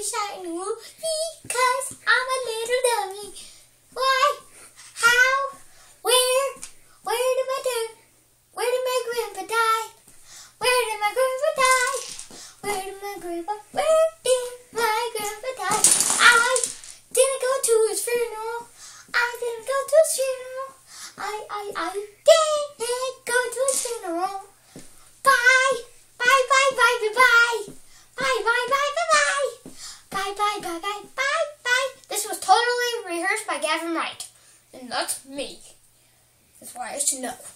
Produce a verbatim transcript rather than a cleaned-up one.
wish I knew, because I'm a little dummy. Why? How? Where? Where did my dad? Where did my grandpa die? Where did my grandpa die? Where did my grandpa? Where did my grandpa die? I didn't go to his funeral. I didn't go to his funeral. I I I didn't go to his funeral. Bye. Bye bye bye bye bye. Bye bye bye bye bye. Bye bye bye bye bye bye. This was totally rehearsed by Gavin Wright. And that's me. That's why I should know.